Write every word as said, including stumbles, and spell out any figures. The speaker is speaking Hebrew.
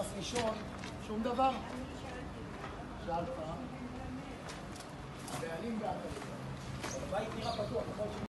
נכנס ראשון, שום דבר. שאלת, הבעלים בעד. הבית נראה פתוח, נכון?